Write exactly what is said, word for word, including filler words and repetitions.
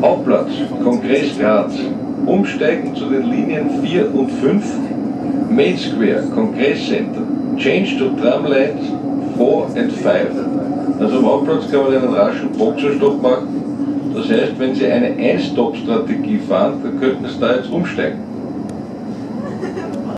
Hauptplatz, Kongress Graz, umsteigen zu den Linien vier und fünf, Main Square, Kongress Center, change to Tramlines four and five. Also am Hauptplatz kann man einen raschen Boxerstopp machen. Das heißt, wenn Sie eine Ein-Stop-Strategie fahren, dann könnten Sie da jetzt umsteigen.